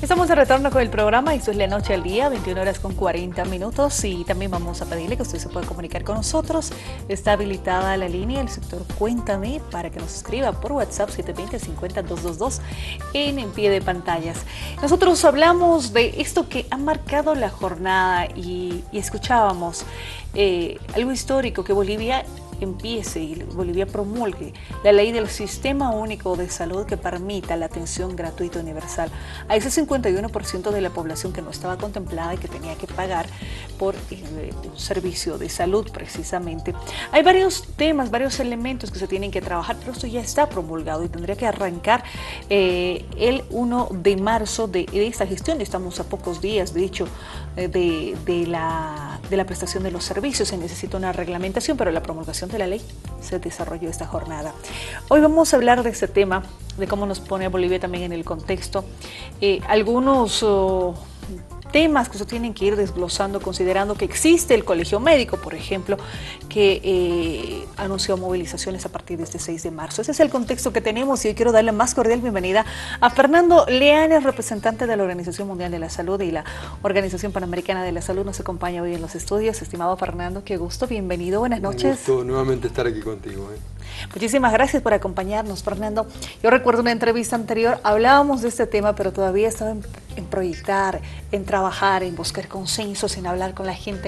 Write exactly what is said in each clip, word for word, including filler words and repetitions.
Estamos de retorno con el programa, esto es La Noche al Día, veintiuna horas con cuarenta minutos, y también vamos a pedirle que usted se pueda comunicar con nosotros. Está habilitada la línea del sector Cuéntame para que nos escriba por WhatsApp siete dos cero, cinco cero, dos dos dos en, en pie de pantallas. Nosotros hablamos de esto que ha marcado la jornada y, y escuchábamos eh, algo histórico, que Bolivia empiece y Bolivia promulgue la ley del Sistema Único de Salud que permita la atención gratuita universal a ese cincuenta y uno por ciento de la población que no estaba contemplada y que tenía que pagar por eh, un servicio de salud precisamente. Hay varios temas, varios elementos que se tienen que trabajar, pero esto ya está promulgado y tendría que arrancar eh, el primero de marzo de, de esta gestión. Estamos a pocos días, de hecho, eh, de, de, la, de la prestación de los servicios. Se necesita una reglamentación, pero la promulgación de la ley se desarrolló esta jornada. Hoy vamos a hablar de este tema, de cómo nos pone a Bolivia también en el contexto. Eh, algunos oh, temas que se tienen que ir desglosando, considerando que existe el Colegio Médico, por ejemplo, que eh, anunció movilizaciones a partir de este seis de marzo. Ese es el contexto que tenemos y hoy quiero darle más cordial bienvenida a Fernando Leanes, representante de la Organización Mundial de la Salud y la Organización Panamericana de la Salud. Nos acompaña hoy en los estudios. Estimado Fernando, qué gusto, bienvenido, buenas noches. Un gusto nuevamente estar aquí contigo. ¿eh? Muchísimas gracias por acompañarnos, Fernando. Yo recuerdo una entrevista anterior, hablábamos de este tema, pero todavía estaba en, en proyectar, en trabajar, en buscar consensos, en hablar con la gente.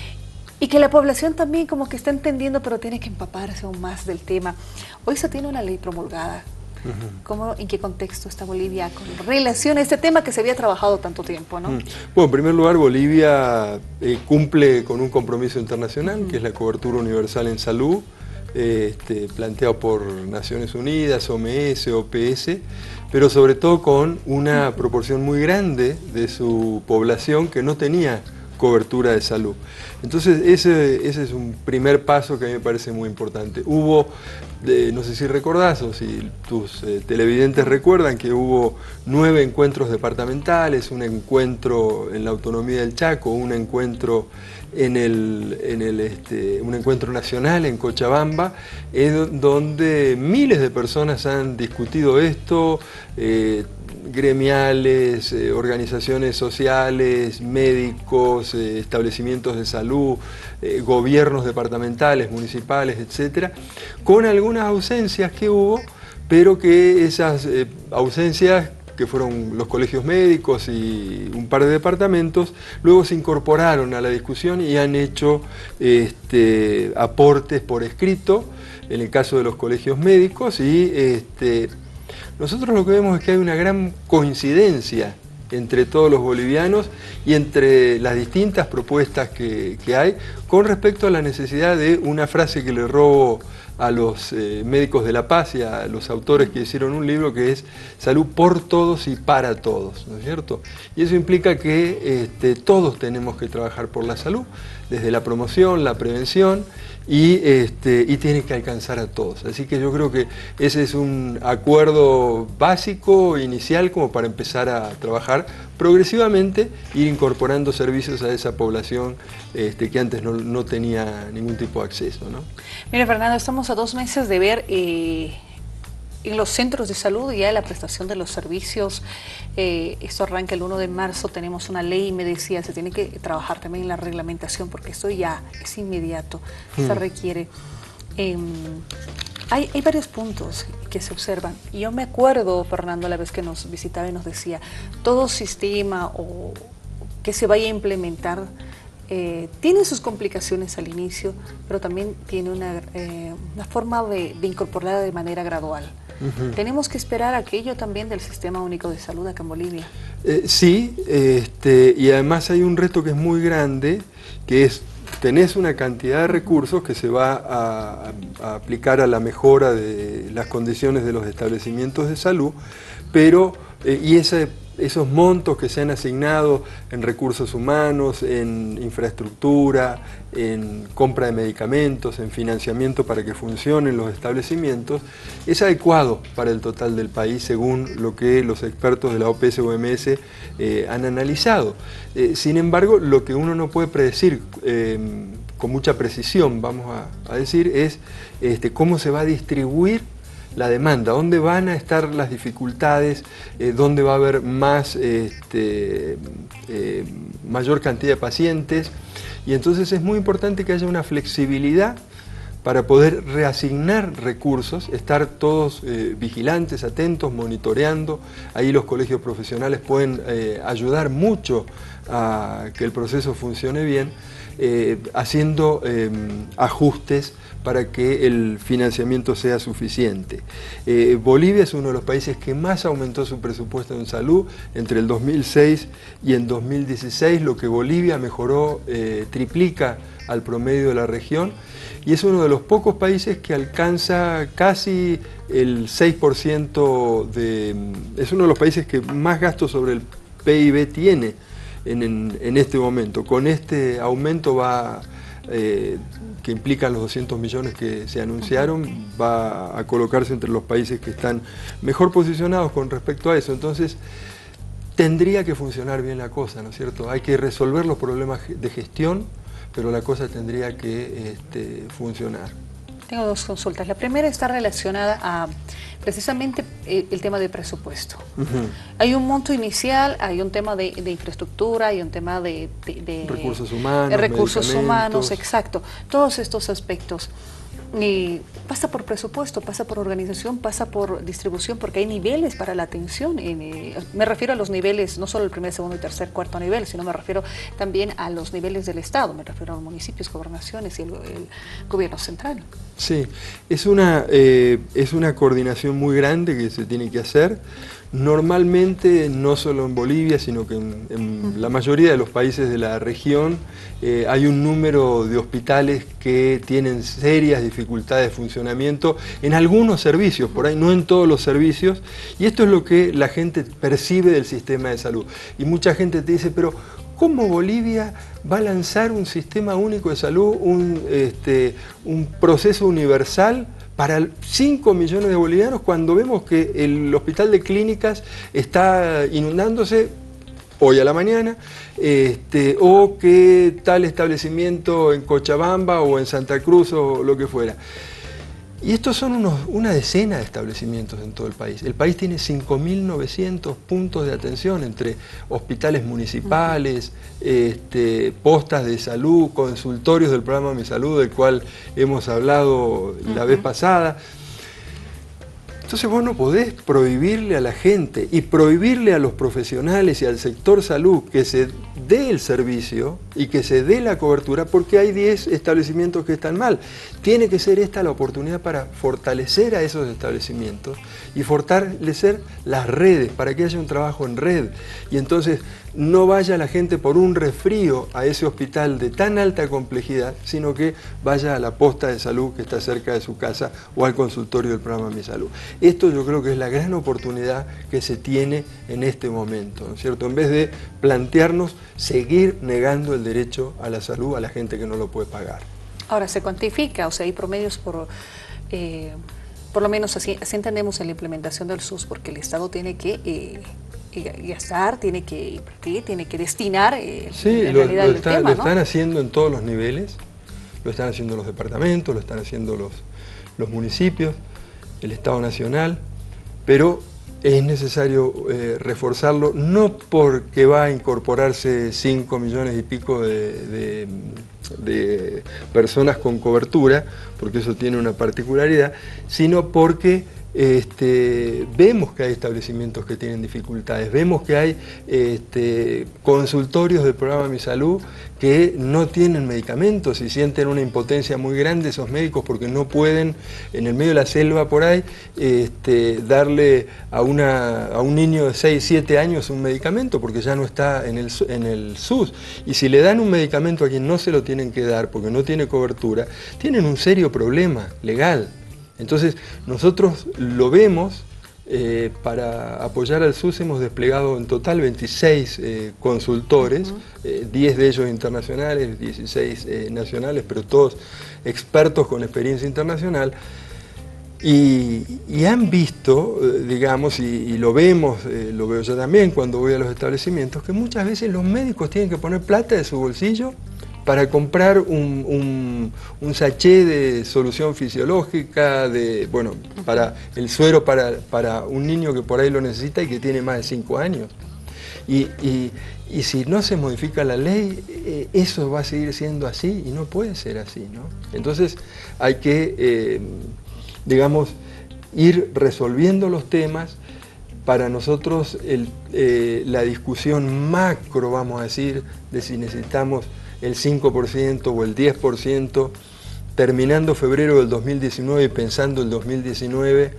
Y que la población también como que está entendiendo, pero tiene que empaparse aún más del tema. Hoy se tiene una ley promulgada. Uh-huh. ¿Cómo, en qué contexto está Bolivia con relación a este tema que se había trabajado tanto tiempo, ¿no? Uh-huh. Bueno, en primer lugar, Bolivia eh, cumple con un compromiso internacional, uh-huh. que es la cobertura universal en salud, Este, planteado por Naciones Unidas, O M S, O P S, pero sobre todo con una proporción muy grande de su población que no tenía cobertura de salud. Entonces ese, ese es un primer paso que a mí me parece muy importante. Hubo, de, no sé si recordás o si tus eh, televidentes recuerdan, que hubo nueve encuentros departamentales, un encuentro en la autonomía del Chaco, un encuentro en el, en el este, un encuentro nacional en Cochabamba, eh, donde miles de personas han discutido esto, eh, gremiales, eh, organizaciones sociales, médicos, eh, establecimientos de salud, eh, gobiernos departamentales, municipales, etcétera, con algunas ausencias que hubo, pero que esas eh, ausencias, que fueron los colegios médicos y un par de departamentos, luego se incorporaron a la discusión y han hecho este, aportes por escrito, en el caso de los colegios médicos, y este, nosotros lo que vemos es que hay una gran coincidencia entre todos los bolivianos y entre las distintas propuestas que, que hay con respecto a la necesidad de una frase que le robo a los eh, médicos de la paz y a los autores que hicieron un libro, que es salud por todos y para todos, ¿no es cierto? Y eso implica que este, todos tenemos que trabajar por la salud, desde la promoción, la prevención, y, este, y tiene que alcanzar a todos. Así que yo creo que ese es un acuerdo básico, inicial, como para empezar a trabajar progresivamente, ir incorporando servicios a esa población este, que antes no, no tenía ningún tipo de acceso, ¿no? Mira, Fernando, estamos a dos meses de ver eh, en los centros de salud ya la prestación de los servicios. Eh, esto arranca el primero de marzo, tenemos una ley y me decía, se tiene que trabajar también en la reglamentación porque esto ya es inmediato, hmm. se requiere. Eh, hay, hay varios puntos que se observan. Y yo me acuerdo, Fernando, la vez que nos visitaba y nos decía, todo sistema o que se vaya a implementar Eh, tiene sus complicaciones al inicio, pero también tiene una, eh, una forma de, de incorporarla de manera gradual. Uh-huh. Tenemos que esperar aquello también del Sistema Único de Salud acá en Bolivia. Eh, sí, este, y además hay un reto que es muy grande, que es, tenés una cantidad de recursos que se va a, a aplicar a la mejora de las condiciones de los establecimientos de salud, pero, eh, y ese esos montos que se han asignado en recursos humanos, en infraestructura, en compra de medicamentos, en financiamiento para que funcionen los establecimientos, es adecuado para el total del país según lo que los expertos de la O P S o O M S eh, han analizado. Eh, sin embargo, lo que uno no puede predecir eh, con mucha precisión, vamos a, a decir, es este, cómo se va a distribuir la demanda, dónde van a estar las dificultades, eh, dónde va a haber más, este, eh, mayor cantidad de pacientes, y entonces es muy importante que haya una flexibilidad para poder reasignar recursos, estar todos eh, vigilantes, atentos, monitoreando. Ahí los colegios profesionales pueden eh, ayudar mucho a que el proceso funcione bien, eh, haciendo eh, ajustes para que el financiamiento sea suficiente. Eh, Bolivia es uno de los países que más aumentó su presupuesto en salud entre el dos mil seis y en dos mil dieciséis, lo que Bolivia mejoró, eh, triplica al promedio de la región, y es uno de los pocos países que alcanza casi el seis por ciento de... es uno de los países que más gasto sobre el P I B tiene en, en, en este momento. Con este aumento va, eh, que implican los doscientos millones que se anunciaron, va a colocarse entre los países que están mejor posicionados con respecto a eso. Entonces, tendría que funcionar bien la cosa, ¿no es cierto? Hay que resolver los problemas de gestión, pero la cosa tendría que este, funcionar. Tengo dos consultas. La primera está relacionada a precisamente el, el tema de presupuesto. Uh-huh. Hay un monto inicial, hay un tema de, de infraestructura, hay un tema de, de, de recursos humanos, de recursos humanos, exacto. Todos estos aspectos. Y pasa por presupuesto, pasa por organización, pasa por distribución, porque hay niveles para la atención. Eh, me refiero a los niveles, no solo el primer, segundo, tercer, cuarto nivel, sino me refiero también a los niveles del Estado, me refiero a los municipios, gobernaciones y el, el gobierno central. Sí, es una, eh, es una coordinación muy grande que se tiene que hacer. Normalmente, no solo en Bolivia, sino que en, en la mayoría de los países de la región, eh, hay un número de hospitales que tienen serias dificultades de funcionamiento en algunos servicios, por ahí no en todos los servicios, y esto es lo que la gente percibe del sistema de salud. Y mucha gente te dice, pero ¿cómo Bolivia va a lanzar un sistema único de salud, un, este, un proceso universal para cinco millones de bolivianos, cuando vemos que el hospital de clínicas está inundándose hoy a la mañana, este, o que tal establecimiento en Cochabamba o en Santa Cruz o lo que fuera? Y estos son unos, una decena de establecimientos en todo el país. El país tiene cinco mil novecientos puntos de atención entre hospitales municipales, este, postas de salud, consultorios del programa Mi Salud, del cual hemos hablado la vez pasada. Entonces vos no podés prohibirle a la gente y prohibirle a los profesionales y al sector salud que se dé el servicio y que se dé la cobertura porque hay diez establecimientos que están mal. Tiene que ser esta la oportunidad para fortalecer a esos establecimientos y fortalecer las redes para que haya un trabajo en red. Y entonces no vaya la gente por un resfrío a ese hospital de tan alta complejidad, sino que vaya a la posta de salud que está cerca de su casa o al consultorio del programa Mi Salud. Esto yo creo que es la gran oportunidad que se tiene en este momento, ¿no es cierto? En vez de plantearnos seguir negando el derecho a la salud a la gente que no lo puede pagar. Ahora, se cuantifica, o sea, hay promedios por... Eh, por lo menos así, así entendemos en la implementación del S U S, porque el Estado tiene que... Eh, gastar, tiene que invertir, tiene que destinar eh, sí, en lo, realidad lo, el está, tema, lo ¿no? están haciendo en todos los niveles, lo están haciendo los departamentos, lo están haciendo los, los municipios, el Estado Nacional, pero es necesario eh, reforzarlo, no porque va a incorporarse cinco millones y pico de, de, de personas con cobertura, porque eso tiene una particularidad, sino porque Este, vemos que hay establecimientos que tienen dificultades, vemos que hay este, consultorios del programa Mi Salud que no tienen medicamentos y sienten una impotencia muy grande esos médicos porque no pueden, en el medio de la selva por ahí, este, darle a, una, a un niño de seis, siete años un medicamento porque ya no está en el, en el S U S. Y si le dan un medicamento a quien no se lo tienen que dar porque no tiene cobertura, tienen un serio problema legal. Entonces, nosotros lo vemos, eh, para apoyar al S U S hemos desplegado en total veintiséis eh, consultores, uh-huh. eh, diez de ellos internacionales, dieciséis eh, nacionales, pero todos expertos con experiencia internacional, y, y han visto, eh, digamos, y, y lo vemos, eh, lo veo yo también cuando voy a los establecimientos, que muchas veces los médicos tienen que poner plata de su bolsillo para comprar un, un, un sachet de solución fisiológica, de, bueno, para el suero para, para un niño que por ahí lo necesita y que tiene más de cinco años. Y, y, y si no se modifica la ley, eh, eso va a seguir siendo así y no puede ser así, ¿no? Entonces hay que, eh, digamos, ir resolviendo los temas. Para nosotros el, eh, la discusión macro, vamos a decir, de si necesitamos el cinco por ciento o el diez por ciento, terminando febrero del dos mil diecinueve y pensando el dos mil diecinueve,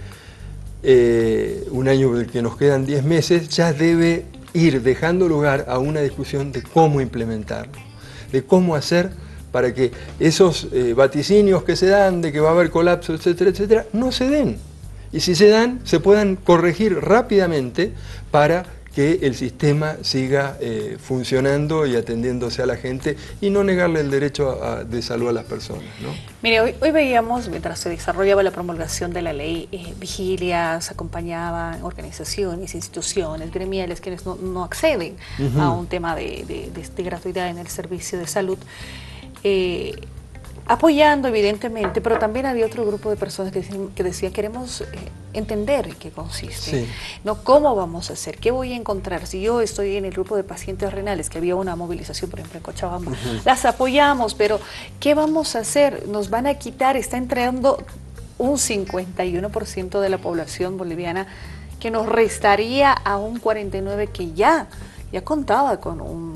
eh, un año del que nos quedan diez meses, ya debe ir dejando lugar a una discusión de cómo implementarlo, de cómo hacer para que esos eh, vaticinios que se dan de que va a haber colapso, etcétera, etcétera, no se den. Y si se dan, se puedan corregir rápidamente para que el sistema siga eh, funcionando y atendiéndose a la gente y no negarle el derecho a, a, de salud a las personas, ¿no? Mire, hoy, hoy veíamos, mientras se desarrollaba la promulgación de la ley, eh, vigilias, acompañaban organizaciones, instituciones, gremiales, quienes no, no acceden uh-huh. a un tema de, de, de, de gratuidad en el servicio de salud. Eh, apoyando evidentemente, pero también había otro grupo de personas que decían, que decían queremos eh, entender en qué consiste, sí. ¿no? ¿Cómo vamos a hacer? ¿Qué voy a encontrar? Si yo estoy en el grupo de pacientes renales, que había una movilización, por ejemplo, en Cochabamba, uh-huh. las apoyamos, pero ¿qué vamos a hacer? Nos van a quitar, está entrando un cincuenta y uno por ciento de la población boliviana, que nos restaría a un cuarenta y nueve por ciento que ya, ya contaba con un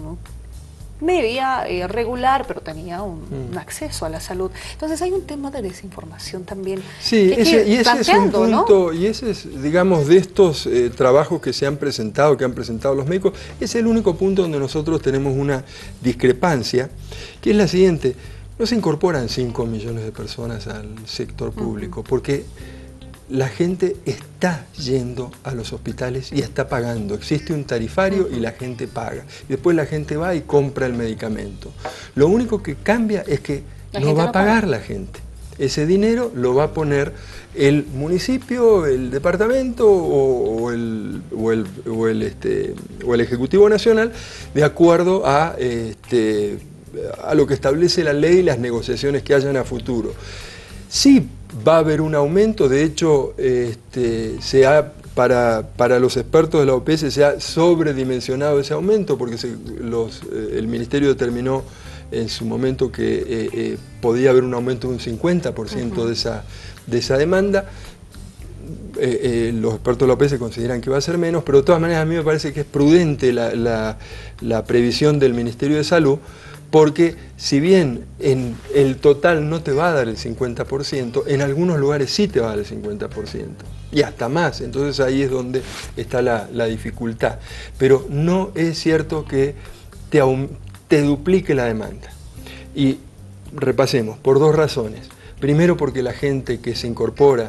media eh, regular, pero tenía un, mm. un acceso a la salud. Entonces hay un tema de desinformación también. Sí, que, ese, que y ese es un punto, ¿no? y ese es, digamos, de estos eh, trabajos que se han presentado, que han presentado los médicos, es el único punto donde nosotros tenemos una discrepancia, que es la siguiente: no se incorporan cinco millones de personas al sector público, uh-huh. porque la gente está yendo a los hospitales y está pagando. Existe un tarifario y la gente paga. Y después la gente va y compra el medicamento. Lo único que cambia es que no va a pagar la gente. Ese dinero lo va a poner el municipio, el departamento o, o, el, o, el, o, el, este, o el Ejecutivo Nacional, de acuerdo a, este, a lo que establece la ley y las negociaciones que hayan a futuro. Sí, va a haber un aumento. De hecho, este, se ha, para, para los expertos de la O P S se ha sobredimensionado ese aumento, porque se, los, eh, el Ministerio determinó en su momento que eh, eh, podía haber un aumento de un cincuenta por ciento uh-huh. de, esa, de esa demanda. Eh, eh, los expertos de la O P S consideran que va a ser menos, pero de todas maneras a mí me parece que es prudente la, la, la previsión del Ministerio de Salud, porque si bien en el total no te va a dar el cincuenta por ciento, en algunos lugares sí te va a dar el cincuenta por ciento, y hasta más. Entonces ahí es donde está la, la dificultad. Pero no es cierto que te, te duplique la demanda. Y repasemos, por dos razones. Primero, porque la gente que se incorpora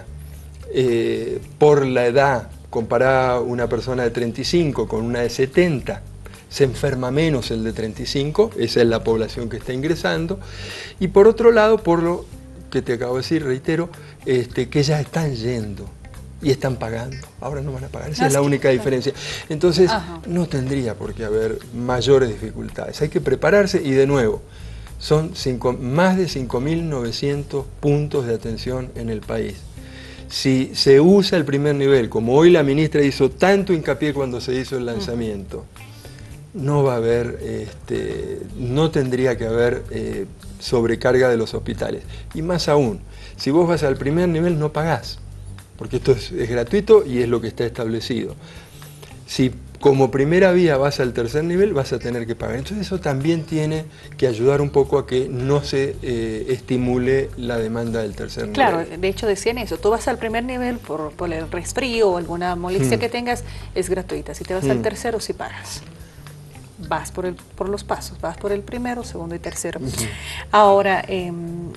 eh, por la edad, comparada una persona de treinta y cinco con una de setenta, se enferma menos el de treinta y cinco, esa es la población que está ingresando, y por otro lado, por lo que te acabo de decir, reitero, este, que ya están yendo y están pagando, ahora no van a pagar, esa no, es la que, única diferencia. Entonces, Ajá. no tendría por qué haber mayores dificultades, hay que prepararse y de nuevo, son cinco, más de cinco mil novecientos puntos de atención en el país. Si se usa el primer nivel, como hoy la ministra hizo tanto hincapié cuando se hizo el lanzamiento, no va a haber, este, no tendría que haber eh, sobrecarga de los hospitales. Y más aún, si vos vas al primer nivel no pagás, porque esto es, es gratuito y es lo que está establecido. Si como primera vía vas al tercer nivel, vas a tener que pagar. Entonces eso también tiene que ayudar un poco a que no se eh, estimule la demanda del tercer claro, nivel. Claro, de hecho decían eso, tú vas al primer nivel por, por el resfrío o alguna molestia hmm. que tengas, es gratuita. Si te vas hmm. al tercero, sí pagas. Vas por, el, por los pasos, vas por el primero, segundo y tercero. Uh-huh. Ahora, eh,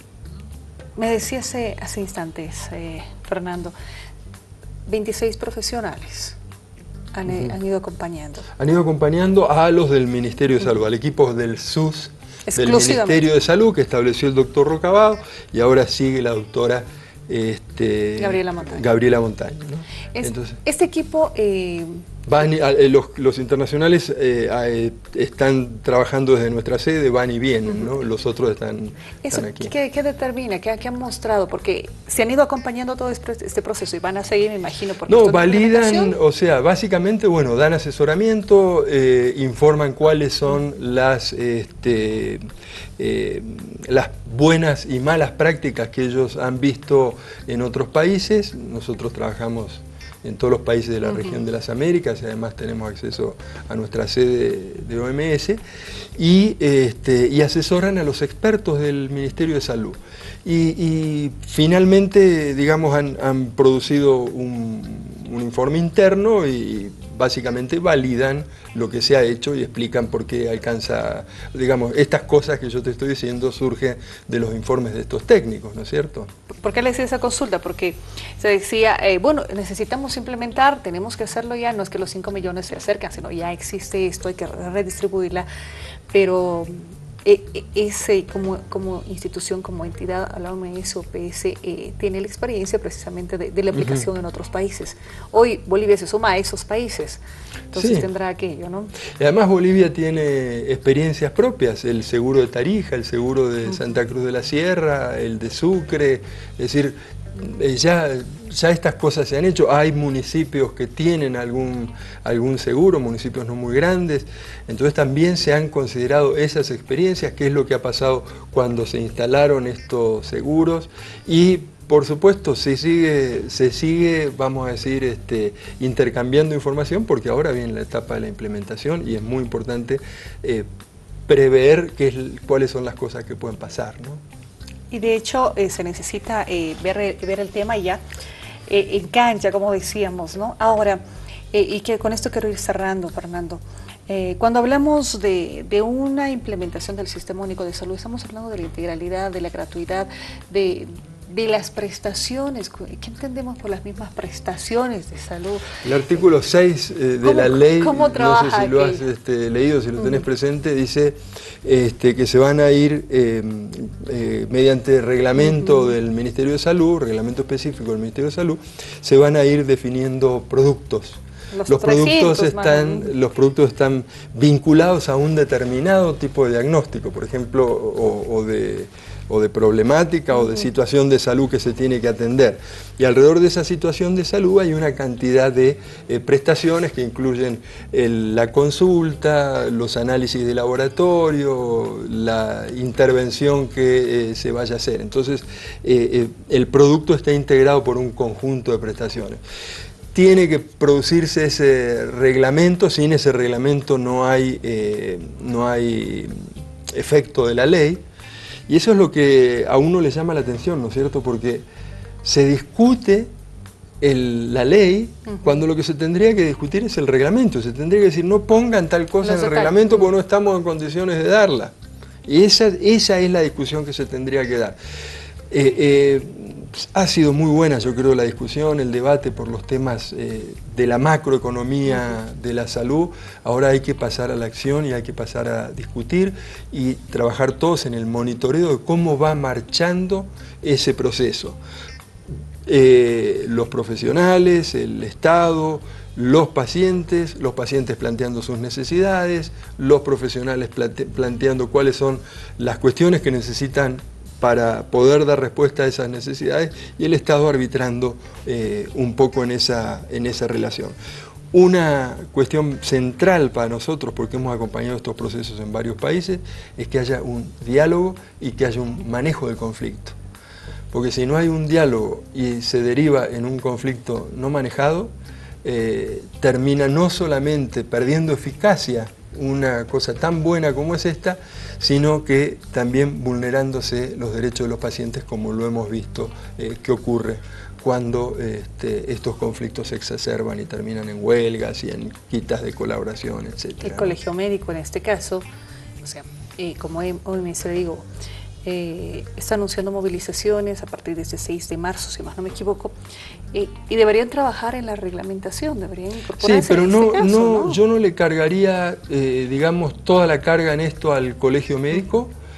me decía hace, hace instantes, eh, Fernando, veintiséis profesionales han, uh-huh. han ido acompañando. Han ido acompañando a los del Ministerio de Salud, uh-huh. al equipo del S U S, del Ministerio de Salud, que estableció el doctor Rocabado, y ahora sigue la doctora este, Gabriela Montaño. Gabriela Montaño, ¿no? Es, Entonces, este equipo... Eh, Van, eh, los, los internacionales eh, eh, están trabajando desde nuestra sede, van y vienen, ¿no? Los otros están, Eso, están aquí. ¿qué, qué determina? ¿Qué, ¿Qué han mostrado? Porque se han ido acompañando todo este, este proceso y van a seguir, me imagino. Porque no, validan, o sea, básicamente, bueno, dan asesoramiento, eh, informan cuáles son las, este, eh, las buenas y malas prácticas que ellos han visto en otros países. Nosotros trabajamos en todos los países de la uh-huh. región de las Américas, y además tenemos acceso a nuestra sede de O M S, y, este, y asesoran a los expertos del Ministerio de Salud. Y, y finalmente, digamos, han, han producido un, un informe interno y básicamente validan lo que se ha hecho y explican por qué alcanza, digamos, estas cosas que yo te estoy diciendo surgen de los informes de estos técnicos, ¿no es cierto? ¿Por qué le hice esa consulta? Porque se decía, eh, bueno, necesitamos implementar, tenemos que hacerlo ya, no es que los cinco millones se acercan, sino ya existe esto, hay que redistribuirla, pero eh, ese como, como institución, como entidad, la O M S o P S, eh, tiene la experiencia precisamente de, de la aplicación uh-huh. en otros países. Hoy Bolivia se suma a esos países, entonces sí. tendrá aquello, ¿no? Y además Bolivia tiene experiencias propias, el seguro de Tarija, el seguro de uh-huh. Santa Cruz de la Sierra, el de Sucre, es decir, ya, ya estas cosas se han hecho. Hay municipios que tienen algún, algún seguro, municipios no muy grandes, entonces también se han considerado esas experiencias, qué es lo que ha pasado cuando se instalaron estos seguros, y por supuesto se sigue, se sigue vamos a decir, este, intercambiando información, porque ahora viene la etapa de la implementación y es muy importante eh, prever qué es, cuáles son las cosas que pueden pasar, ¿no? Y de hecho eh, se necesita eh, ver, ver el tema ya eh, en cancha, como decíamos, ¿no? Ahora, eh, y que con esto quiero ir cerrando, Fernando, eh, cuando hablamos de, de una implementación del Sistema Único de Salud, estamos hablando de la integralidad, de la gratuidad, de, de las prestaciones. ¿Qué entendemos por las mismas prestaciones de salud? El artículo seis eh, de la ley, no sé si lo has este, leído, si lo tenés uh-huh. presente, dice este, que se van a ir eh, eh, mediante reglamento uh-huh. del Ministerio de Salud, reglamento específico del Ministerio de Salud, se van a ir definiendo productos. Los, los, productos están, los productos están vinculados a un determinado tipo de diagnóstico, por ejemplo, o, o, de, o de problemática uh-huh. o de situación de salud que se tiene que atender. Y alrededor de esa situación de salud hay una cantidad de eh, prestaciones que incluyen el, la consulta, los análisis de laboratorio, la intervención que eh, se vaya a hacer. Entonces, eh, eh, el producto está integrado por un conjunto de prestaciones. Tiene que producirse ese reglamento, sin ese reglamento no hay, eh, no hay efecto de la ley, y eso es lo que a uno le llama la atención, ¿no es cierto? Porque se discute el, la ley uh-huh. cuando lo que se tendría que discutir es el reglamento. Se tendría que decir, no pongan tal cosa no en el reglamento porque no estamos en condiciones de darla. Y esa, esa es la discusión que se tendría que dar. Eh, eh, ha sido muy buena, yo creo, la discusión, el debate por los temas eh, de la macroeconomía de la salud. Ahora hay que pasar a la acción y hay que pasar a discutir y trabajar todos en el monitoreo de cómo va marchando ese proceso. Eh, los profesionales, el Estado, los pacientes, los pacientes planteando sus necesidades, los profesionales plante planteando cuáles son las cuestiones que necesitan para poder dar respuesta a esas necesidades, y el Estado arbitrando eh, un poco en esa, en esa relación. Una cuestión central para nosotros, porque hemos acompañado estos procesos en varios países, es que haya un diálogo y que haya un manejo del conflicto. Porque si no hay un diálogo y se deriva en un conflicto no manejado, eh, termina no solamente perdiendo eficacia una cosa tan buena como es esta, sino que también vulnerándose los derechos de los pacientes, como lo hemos visto eh, que ocurre cuando este, estos conflictos se exacerban y terminan en huelgas y en quitas de colaboración, etcétera. El Colegio Médico, en este caso, o sea, eh, como hoy me se digo, eh, está anunciando movilizaciones a partir de este seis de marzo, si más no me equivoco, eh, y deberían trabajar en la reglamentación, deberían incorporarse. Sí, pero en no, este caso, no, ¿no? yo no le cargaría, eh, digamos, toda la carga en esto al Colegio Médico,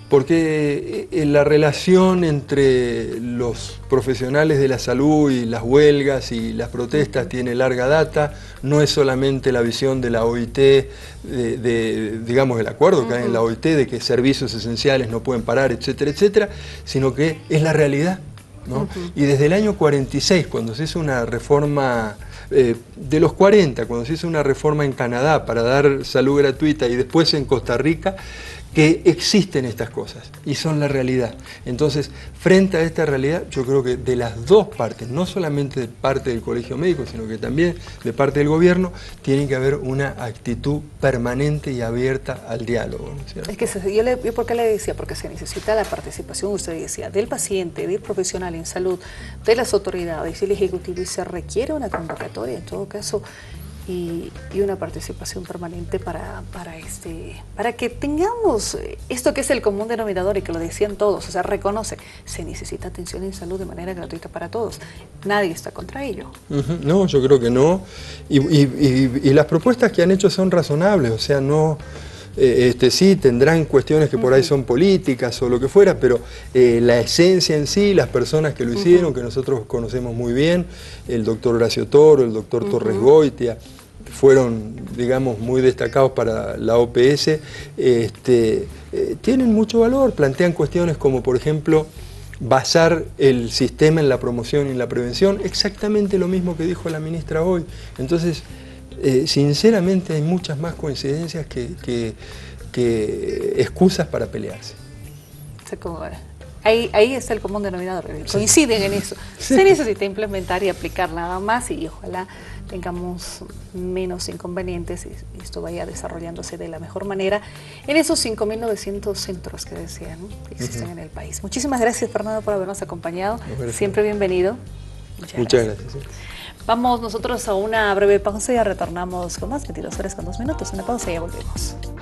Porque la relación entre los profesionales de la salud y las huelgas y las protestas tiene larga data, no es solamente la visión de la O I T, de, de, digamos el acuerdo que hay en la O I T de que servicios esenciales no pueden parar, etcétera, etcétera, sino que es la realidad, ¿no? Uh-huh. Y desde el año cuarenta y seis, cuando se hizo una reforma, eh, de los cuarenta, cuando se hizo una reforma en Canadá para dar salud gratuita y después en Costa Rica, que existen estas cosas y son la realidad. Entonces, frente a esta realidad, yo creo que de las dos partes, no solamente de parte del Colegio Médico, sino que también de parte del gobierno, tiene que haber una actitud permanente y abierta al diálogo, ¿no es cierto? Es que se, yo, le, yo ¿por qué le decía? Porque se necesita la participación, usted decía, del paciente, del profesional en salud, de las autoridades, del Ejecutivo, y se requiere una convocatoria, en todo caso, Y, y una participación permanente para, para, este, para que tengamos esto que es el común denominador y que lo decían todos, o sea, reconoce, se necesita atención en salud de manera gratuita para todos, nadie está contra ello. Uh-huh. No, yo creo que no, y, y, y, y las propuestas que han hecho son razonables, o sea, no... Eh, este, sí, tendrán cuestiones que por ahí son políticas o lo que fuera, pero eh, la esencia en sí, las personas que lo hicieron, uh-huh. que nosotros conocemos muy bien, el doctor Horacio Toro, el doctor uh-huh. Torres Goitia, fueron, digamos, muy destacados para la O P S, este, eh, tienen mucho valor, plantean cuestiones como, por ejemplo, basar el sistema en la promoción y en la prevención, exactamente lo mismo que dijo la ministra hoy. Entonces, Eh, sinceramente hay muchas más coincidencias que, que, que excusas para pelearse. Ahí, ahí está el común denominador, coinciden en eso. Sí. Se necesita implementar y aplicar nada más y ojalá tengamos menos inconvenientes y esto vaya desarrollándose de la mejor manera en esos cinco mil novecientos centros que decían, ¿no? que existen uh-huh. en el país. Muchísimas gracias, Fernando, por habernos acompañado. No, siempre bienvenido. Muchas, Muchas gracias. gracias. Vamos nosotros a una breve pausa y ya retornamos con más, veintidós horas con dos minutos. Una pausa y ya volvemos.